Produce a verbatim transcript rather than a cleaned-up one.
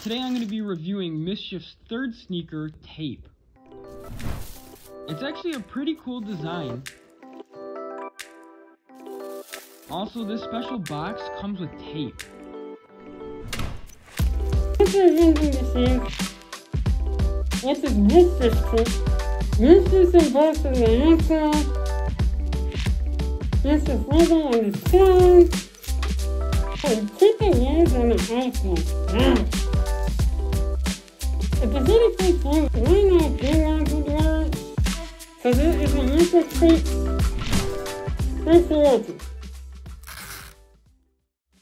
today I'm going to be reviewing M S C H F's third sneaker, Tape. It's actually a pretty cool design. Also, this special box comes with tape. This is interesting. This is M S C H F Tape. This is the box of the ankle. This is leather on the side. And keeping hands on the ankle. Wow. If there's anything wrong, why not do ankle blood? So this is an ankle tape. Thanks for watching.